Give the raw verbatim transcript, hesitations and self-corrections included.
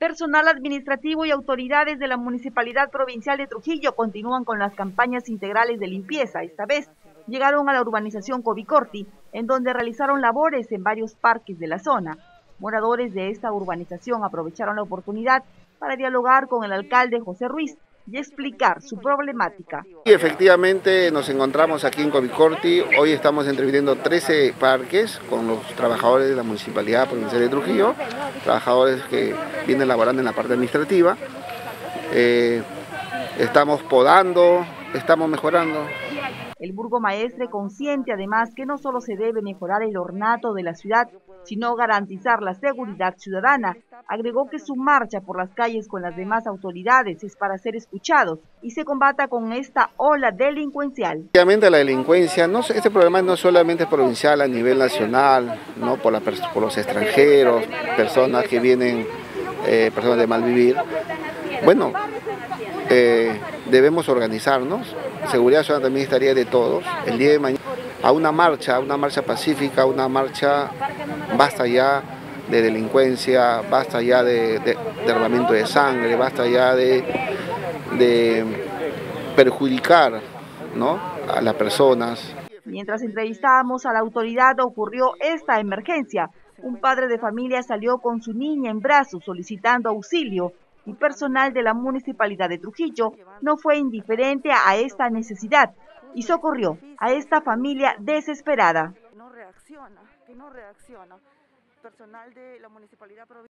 Personal administrativo y autoridades de la Municipalidad Provincial de Trujillo continúan con las campañas integrales de limpieza. Esta vez llegaron a la urbanización Covicorti, en donde realizaron labores en varios parques de la zona. Moradores de esta urbanización aprovecharon la oportunidad para dialogar con el alcalde José Ruiz y explicar su problemática. Y efectivamente nos encontramos aquí en Covicorti. Hoy estamos entrevistando trece parques con los trabajadores de la Municipalidad Provincial de Trujillo, trabajadores que vienen laborando en la parte administrativa. Eh, estamos podando, estamos mejorando. El burgomaestre consciente además que no solo se debe mejorar el ornato de la ciudad, sino garantizar la seguridad ciudadana. Agregó que su marcha por las calles con las demás autoridades es para ser escuchados y se combata con esta ola delincuencial. Obviamente la delincuencia, no, este problema no solamente es provincial, a nivel nacional, ¿no? por, la, por los extranjeros, personas que vienen, eh, personas de mal vivir. Bueno, eh, debemos organizarnos. Seguridad Ciudadana también estaría de todos. El día de mañana a una marcha, a una marcha pacífica, una marcha, basta ya de delincuencia, basta ya de, de derramamiento de sangre, basta ya de, de perjudicar, ¿no? a las personas. Mientras entrevistábamos a la autoridad ocurrió esta emergencia. Un padre de familia salió con su niña en brazos solicitando auxilio y personal de la Municipalidad de Trujillo no fue indiferente a esta necesidad y socorrió a esta familia desesperada. No reacciona, que no reacciona. Personal de la Municipalidad